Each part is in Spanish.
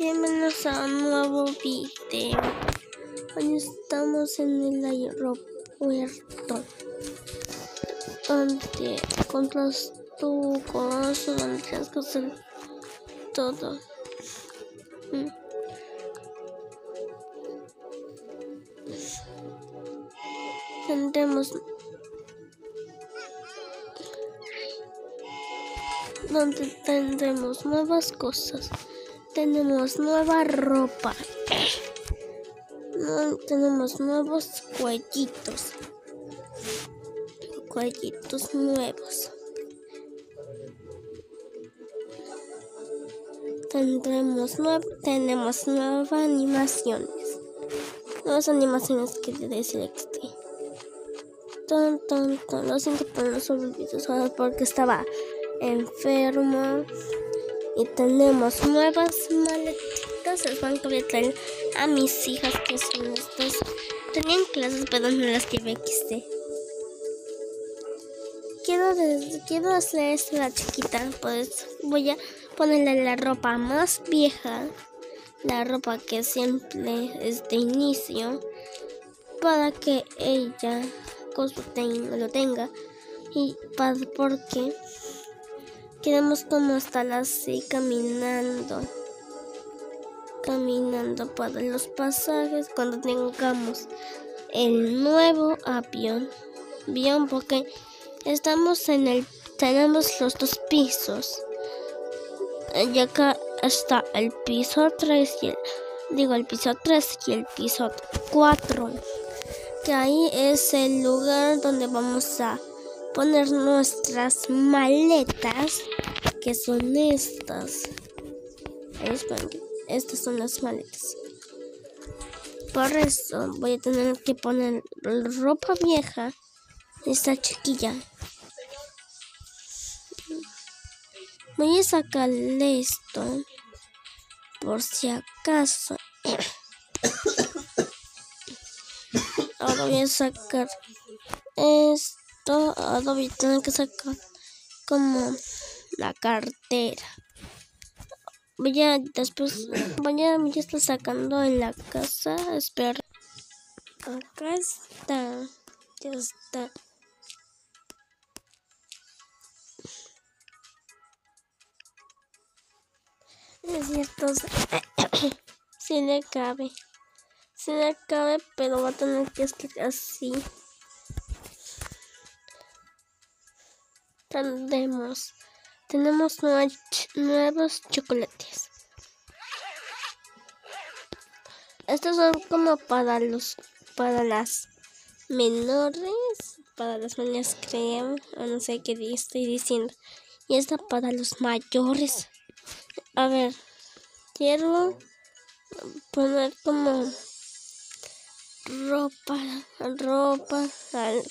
Bienvenidos a un nuevo video. Hoy estamos en el aeropuerto donde compras tu cosa, donde tienes que hacer todo. Tendremos donde tendremos nuevas cosas. Tenemos nueva ropa. Tenemos nuevos cuellitos nuevos. Tenemos nuevas animaciones. Nuevas animaciones quiere decir extra. Lo siento por los videos solo porque estaba enfermo. Y tenemos nuevas maletitas. Les van a traer a mis hijas, que son estas. Tenían clases pero no las llevé XD. Quiero hacer esto a la chiquita, pues voy a ponerle la ropa más vieja, la ropa que siempre es de inicio, para que ella lo tenga, y porque queremos como estar así caminando para los pasajes cuando tengamos el nuevo avión, porque tenemos los 2 pisos. Y acá está el piso 3 el piso 3 y el piso 4. Que ahí es el lugar donde vamos a poner nuestras maletas, que son estas. Estas son las maletas. Por eso voy a tener que poner ropa vieja de esta chiquilla. Voy a sacarle esto por si acaso. Ahora voy a sacar esto. Ahora voy a tener que sacar como la cartera. Voy a estar sacando en la casa. Espera. Acá está. Ya está. Es cierto, sí le cabe, pero va a tener que estar así. Tenemos nuevos chocolates. Estos son como para las menores, para las niñas, creo, o no sé qué estoy diciendo. Y esta para los mayores. A ver, quiero poner como ropa, algo.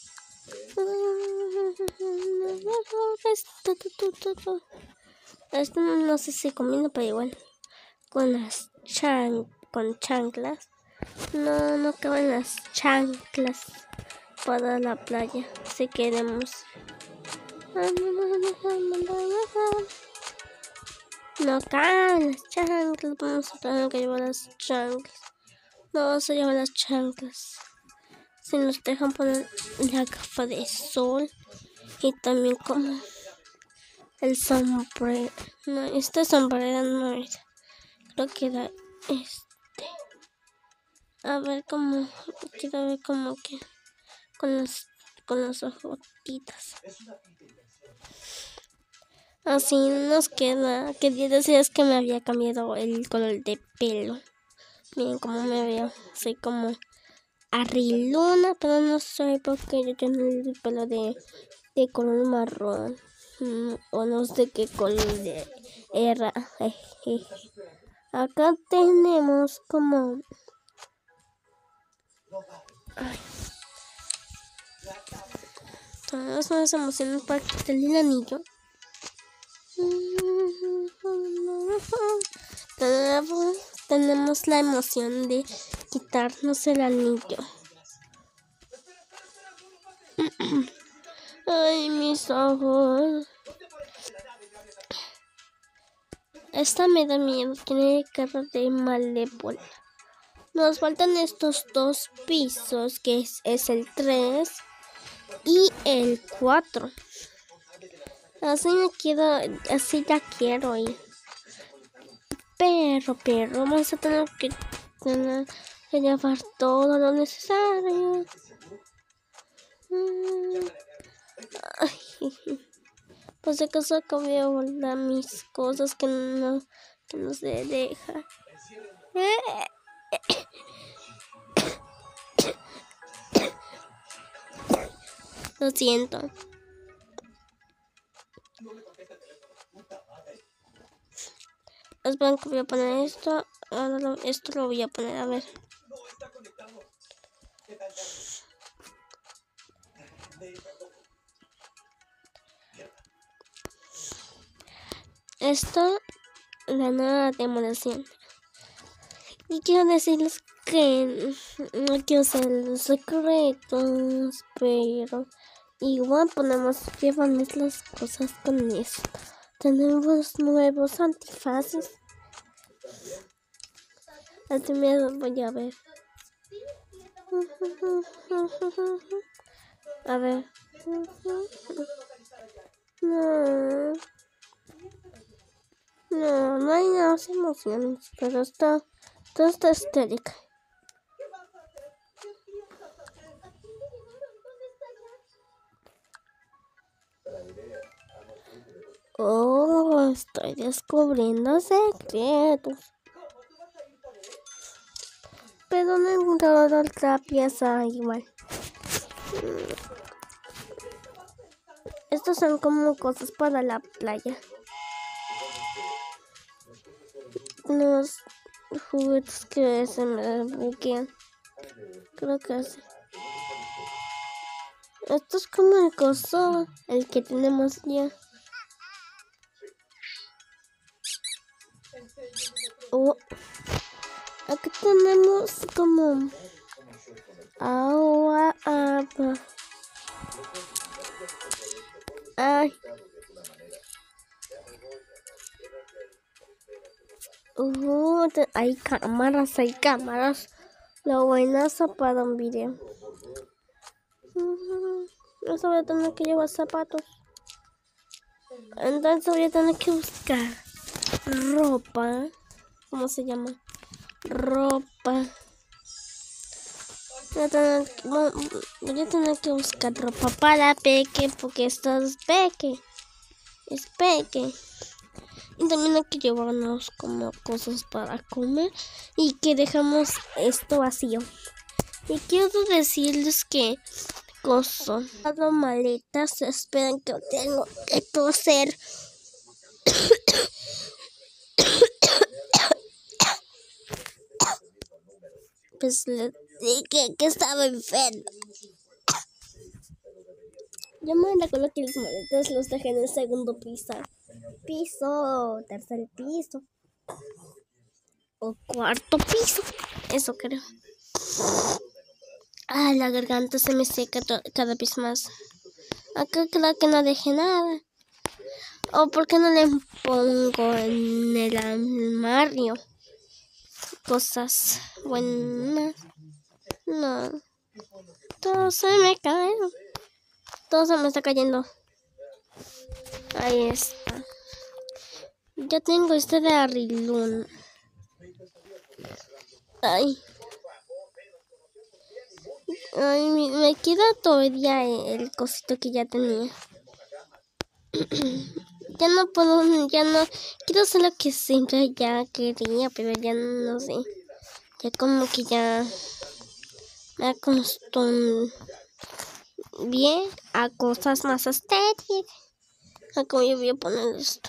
Esto no sé si combina, pero igual con chanclas. No caben las chanclas para la playa si queremos. No caben las chanclas, vamos a tener que llevar las chanclas. No vamos a llevar las chanclas. Si nos dejan poner la gafa de sol y también como el sombrero. No, esta sombrero no era. Creo que era este. A ver cómo. Quiero ver cómo que con las ojotitas. Así nos queda. Quería decir es que me había cambiado el color de pelo. Miren cómo me veo. Soy como Arriluna, pero no soy porque yo tengo el pelo de color marrón. O no sé qué color era. Acá tenemos como. Tenemos unas emociones para quitarle el anillo. Tenemos la emoción de quitarnos el anillo. Ay, mis ojos. Esta me da miedo, tiene cara de malévola. Nos faltan estos 2 pisos, que es el 3 y el 4. Así ya quiero ir. Pero, vamos a tener que llevar todo lo necesario. Ay. Por si acaso acabé de guardar mis cosas que no se deja. Lo siento. Esperen que voy a poner esto. Ahora esto lo voy a poner, a ver. Esto, la nueva demolición. Y quiero decirles que no quiero ser los secretos, pero igual llevamos las cosas con eso. Tenemos nuevos antifaces. Así me voy a ver. A ver. No hay nada de emociones, pero todo está histérica. Oh, estoy descubriendo secretos. Pero no he encontrado otra pieza igual. Estos son como cosas para la playa. Unos juguetes que se me buquean. Creo que sí. Esto es como el coso, el que tenemos ya. Oh. Aquí tenemos como agua. Ay. Hay cámaras. Lo buenazo para un video. No voy a tener que llevar zapatos. Entonces voy a tener que buscar ropa. ¿Cómo se llama? Ropa. Voy a tener que buscar ropa para Peque, porque esto es Peque. Es Peque. Y también hay que llevarnos como cosas para comer. Y que dejamos esto vacío. Y quiero decirles que las maletas, esperan que tengo que toser. Pues les dije que estaba enfermo. Yo me recuerdo que las maletas los dejé en el segundo piso. Tercer piso. O cuarto piso. Eso creo. La garganta se me seca cada vez más. Acá creo que no dejé nada. ¿O por qué no le pongo en el armario cosas buenas? No. Todo se me cae. Todo se me está cayendo. Ahí está. Ya tengo este de Arilun. Ay, me queda todavía el cosito que ya tenía. Ya no quiero hacer lo que siempre ya quería, pero ya no sé. Ya como que ya me acostumbré bien a cosas más estéticas. Acá yo voy a poner esto.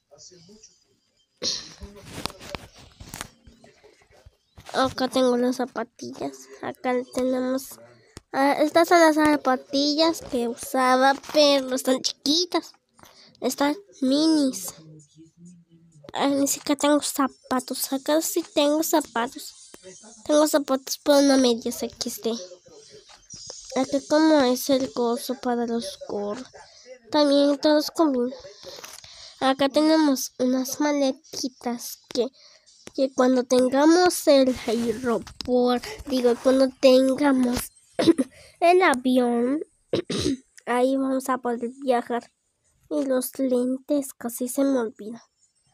Acá tengo las zapatillas. Acá tenemos. Estas son las zapatillas que usaba, pero están chiquitas. Están minis. Ni siquiera tengo zapatos. Acá sí tengo zapatos. Tengo zapatos por una media XD. Acá como es el coso para los gorros. También todos combinan. Acá tenemos unas maletitas que cuando tengamos el aeropuerto, cuando tengamos el avión, ahí vamos a poder viajar. Y los lentes, casi se me olvida.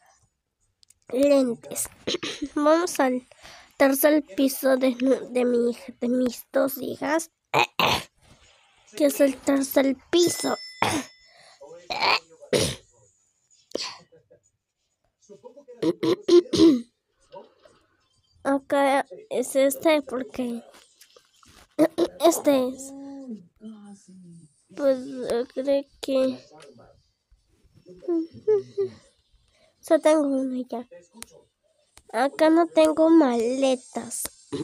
Lentes. Vamos al tercer piso de mis dos hijas, que es el tercer piso. Acá es este porque este es, pues creo que solo tengo uno ya. Acá no tengo maletas.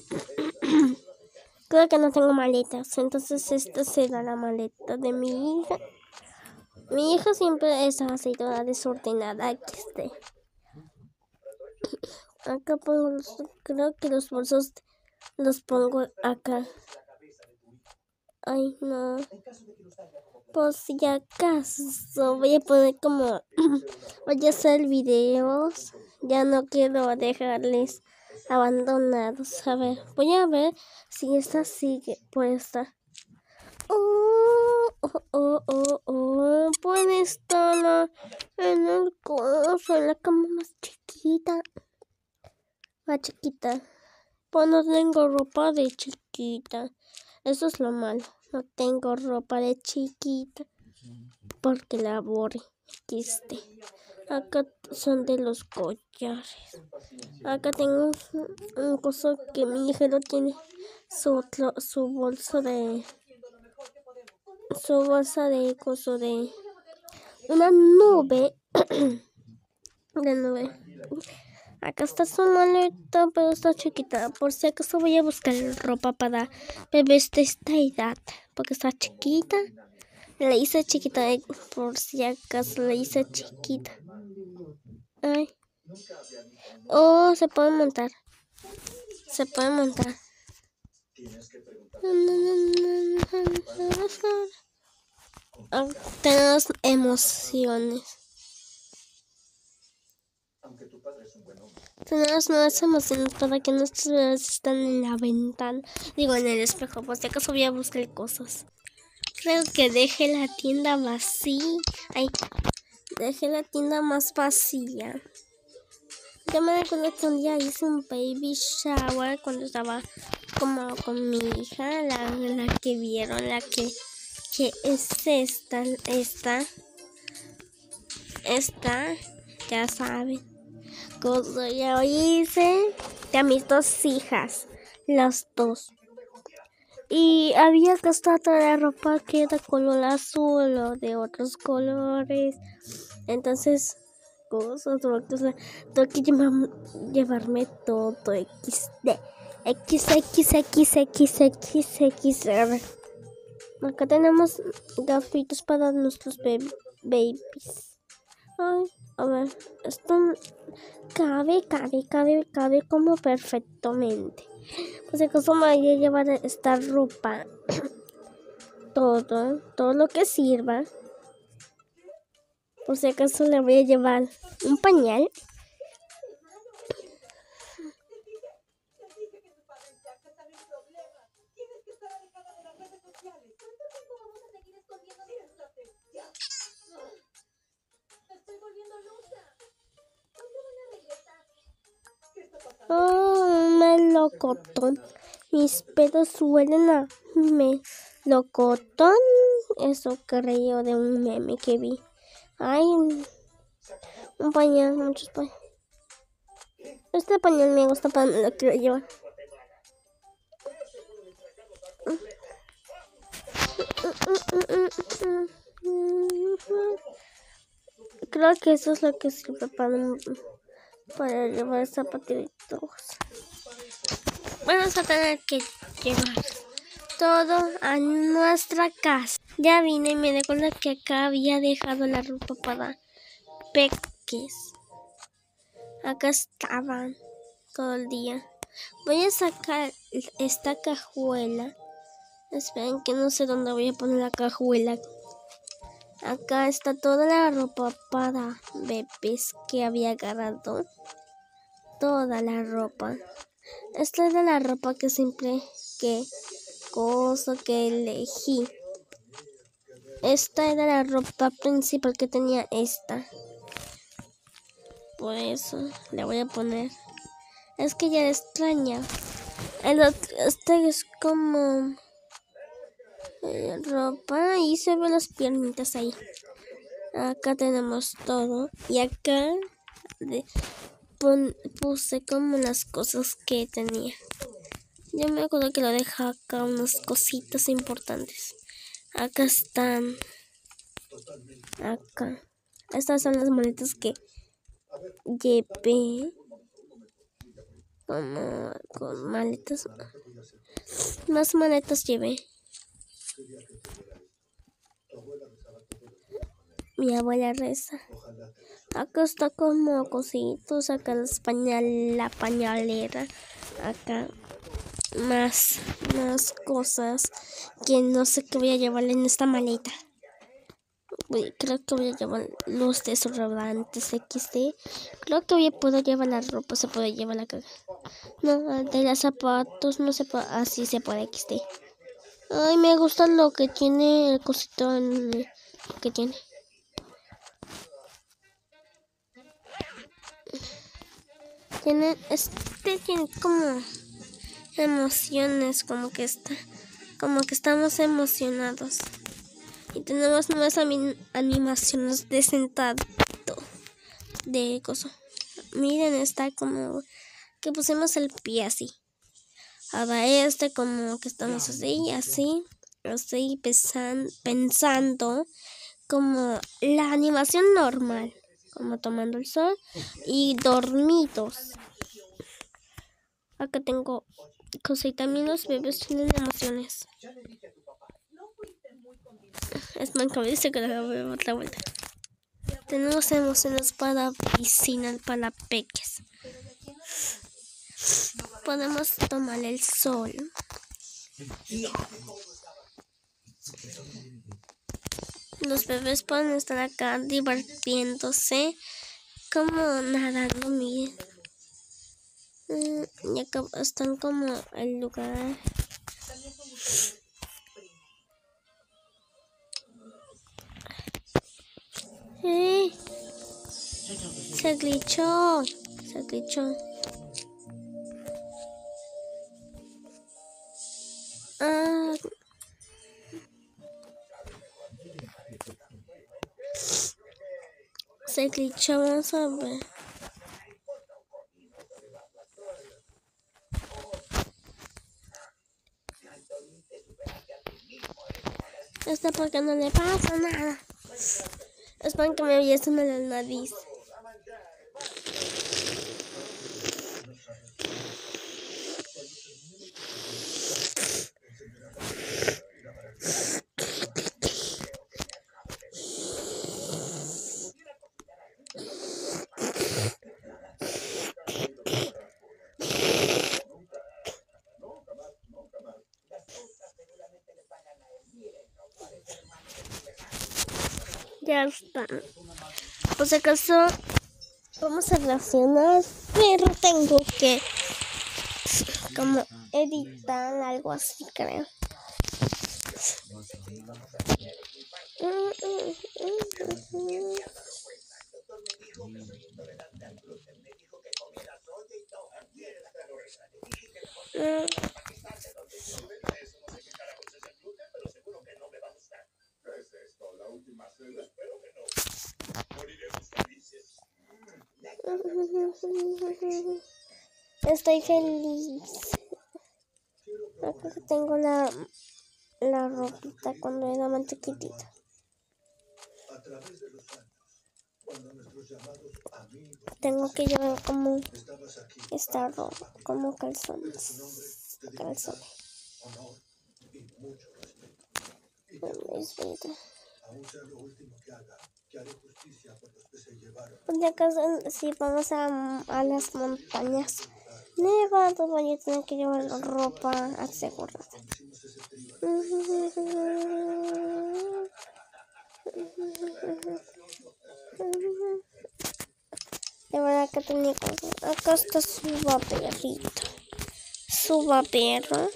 Creo que no tengo maletas, entonces esta será la maleta de mi hija. Mi hija siempre es así toda desordenada. Aquí esté. Acá pongo creo que los bolsos los pongo acá. Ay, no. Pues si acaso voy a poner como voy a hacer videos. Ya no quiero dejarles abandonados. A ver, voy a ver si esta sigue puesta. Puede estar en el coso, en la cama más chiquita. Más chiquita. Pues no tengo ropa de chiquita. Eso es lo malo. No tengo ropa de chiquita. Porque la borré. Quiste. Acá son de los collares. Acá tengo un coso que mi hija no tiene. Su bolso de... Su bolsa de coso de... Una nube. De nube. Acá está su maleta, pero está chiquita. Por si acaso voy a buscar ropa para bebés de esta edad. Porque está chiquita. La hice chiquita. Por si acaso la hice chiquita. Ay. Oh, se puede montar. Se puede montar. Tenemos emociones. Tenemos nuevas emociones para que nuestros bebés están en la ventana. Digo, en el espejo. Por si acaso voy a buscar cosas. Creo que deje la tienda vacía. Ay, dejé la tienda más vacía. Yo me recuerdo que un día hice un baby shower cuando estaba como con mi hija, la que vieron, la que es esta, ya saben. Cosa ya hice de mis dos hijas, las dos. Y había que estar toda la ropa que era color azul o de otros colores. Entonces, tengo que llevarme todo XD. Acá tenemos gafitos para nuestros babies. Ay, a ver, esto cabe como perfectamente. Pues acaso me voy a llevar esta ropa. Todo lo que sirva. Por si acaso le voy a llevar un pañal. Oh, melocotón. Mis pedos huelen a melocotón. Eso creo de un meme que vi. Ay, un pañal, muchos pañales. Este pañal me gusta, pero no lo quiero llevar. Creo que eso es lo que sirve para llevar zapatitos. Vamos a tener que llevar todo a nuestra casa. Ya vine y me recuerdo que acá había dejado la ropa para peques. Acá estaban todo el día. Voy a sacar esta cajuela. Esperen que no sé dónde voy a poner la cajuela. Acá está toda la ropa para bebés que había agarrado. Toda la ropa. Esta era la ropa que elegí. Esta era la ropa principal que tenía esta. Por eso le voy a poner. Es que ya extraña. Este es como ropa y se ven las piernitas ahí. Acá tenemos todo. Y acá puse como las cosas que tenía. Yo me acuerdo que lo dejé acá unas cositas importantes. Acá están. Acá. Estas son las maletas que llevé. Como con maletas. Más maletas llevé. Mi abuela reza. Acá está como cositos. Acá la pañalera. Acá más cosas que no sé qué voy a llevar en esta maleta. Creo que voy a llevar los desodorantes XD. Creo que puedo llevar la ropa, se puede llevar la caja. No, de los zapatos no se puede, así se puede XD. Ay, me gusta lo que tiene el cosito que tiene. Tiene como emociones, como que estamos emocionados. Y tenemos nuevas animaciones de sentado, de coso. Miren, está como que pusimos el pie así. Ahora como que estamos así pensando como la animación normal, como tomando el sol y dormidos. Acá tengo cosas y también los bebés tienen emociones. Es más, como dice que le voy a dar otra vuelta. Tenemos emociones para piscina, para peques. Podemos tomar el sol. Los bebés pueden estar acá divirtiéndose, como nadando, miren. Y acá están como el lugar. Se glitchó. Se glitchó, vamos a ver. Esto porque no le pasa nada. Es para que me viesen en la nariz. Ya está. Por si acaso vamos a reaccionar, pero tengo que como editar algo así, creo. Estoy feliz. Acá tengo la ropita cuando era más chiquitita. Tengo que llevar como esta ropa, como calzones. Es bonita. De acaso, si vamos a las montañas nevadas, voy a tener que llevar ropa asegurada. De verdad que tenía cosas. Acá está su perrito. Su perro.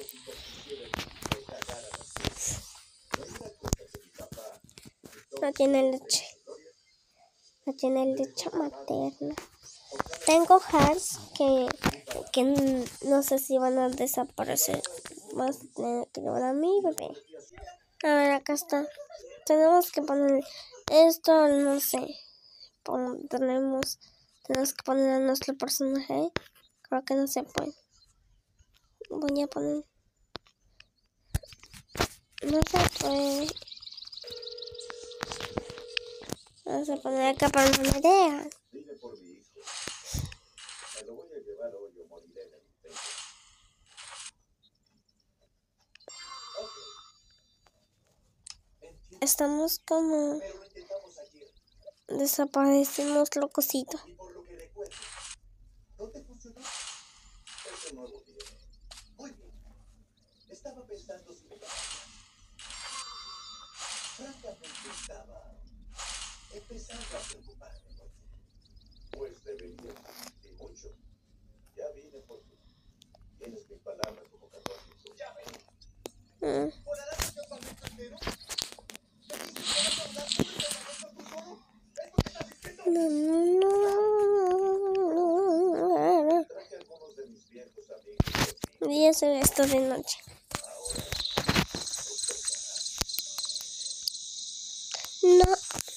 No tiene leche. No tiene leche materna. Tengo hars que no sé si van a desaparecer. Más tener que llevar a mi bebé. A ver, acá está. Tenemos que poner esto, no sé. Tenemos que poner a nuestro personaje. Creo que no se puede. Voy a poner. No se puede. Vamos a poner acá para no me dejan. Estamos como desaparecimos lo cosito. Estaba pensando si francamente estaba empezando a preocuparme por ti. Pues debería y mucho. Ya vine por ti. Tienes mis palabras como católico. Ya ven. ¿Volarás el campamento entero? ¿Me dices que vas a volar todo el campamento tú solo? ¿Es lo que estás diciendo? No. Traje algunos de mis viejos amigos. Voy a hacer esto de noche. No.